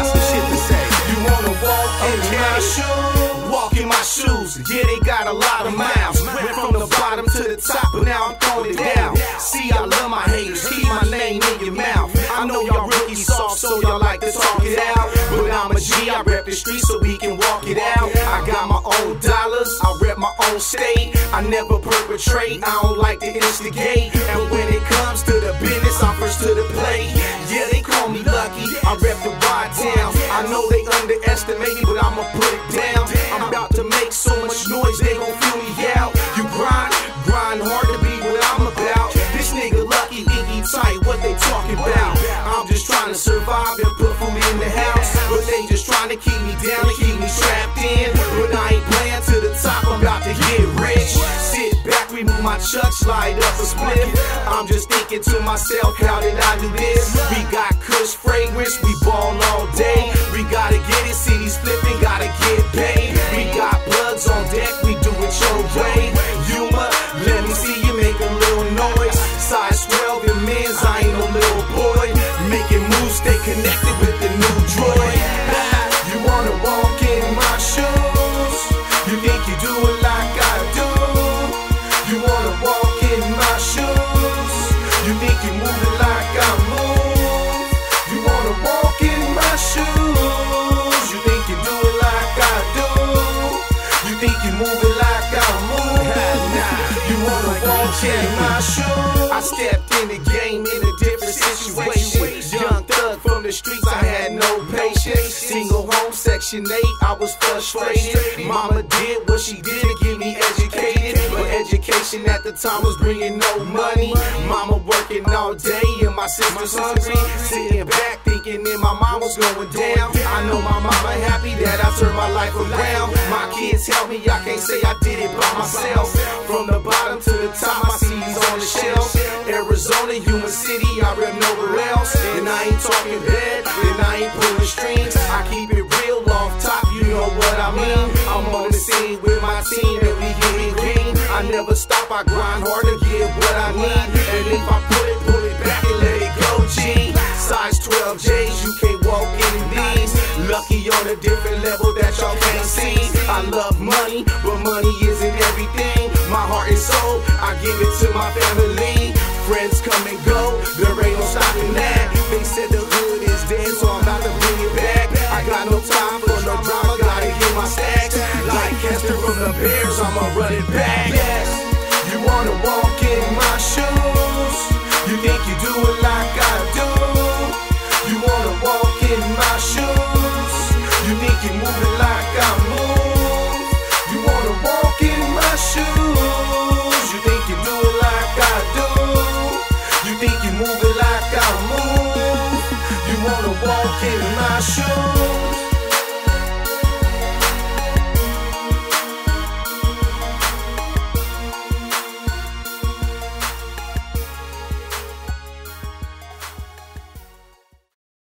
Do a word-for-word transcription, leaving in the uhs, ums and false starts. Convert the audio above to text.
got some shit to say. You wanna walk in my shoes? Walk in my shoes. Yeah, they got a lot of miles. Went from the bottom to the top, but now I'm throwing it down. See, I love my haters. Keep my name in your mouth. I know y'all rookies soft, so y'all like to talk it out. But I'm a G, I rep the street so we can walk it out. I got my own dollars, I rep my own state. I never perpetrate, I don't like to instigate. And when it comes to the business, I'm first to the plate. Yeah, they call me lucky, I rep the wide town. I know they underestimate me, but I'ma put it down. I'm about to make so much noise, they gon' feel me out. You grind, grind hard to be what I'm about. This nigga lucky, Iggy tight, what they talking about? I'm just trying to survive and put food in the house, but they just trying to keep me down and keep me trapped in. But I ain't playing to the top, I'm about to get rich. Sit back, remove my chucks, light up a split. I'm just thinking to myself, how did I do this? We got Kush fragrance, we ball all day. We gotta get it, cities flipping, gotta get paid. We got plugs on deck, we do it your way. Yuma, let me see you make a little noise. Size twelve in men's, I ain't no little boy. Making moves, stay connected with the new droid. You wanna walk in my shoes? You think you do it like I do? You wanna walk in my shoes? You think you move it like I move? You wanna walk in my shoes? You think you do it like I do? You think you move it like I move? You wanna walk in my shoes? I stepped in the game in a different situation. Young thug from the streets, I had no patience. Single home, section eight, I was frustrated. Mama did what she did to get me educated, but education at the time was bringing no money. Mama working all day and my sister's hungry. Sitting back thinking that my mom was going down. I know my mama happy that I turned my life around. My kids help me, I can't say I did it by myself. From the bottom to the top, my C D's on the shelf. Arizona, Human City, I rep nowhere else. And I ain't talking bad, and I ain't pulling strings. I keep it real off top, you know what I mean. I'm on the scene with my team and we getting green. I never stop, I grind hard to get what I need. And if I put it, pull it back and let it go, G. Size twelve J's, you can't walk in these. Lucky on a different level that y'all can't see. I love money, but money isn't everything. My heart and soul, I give it to my family.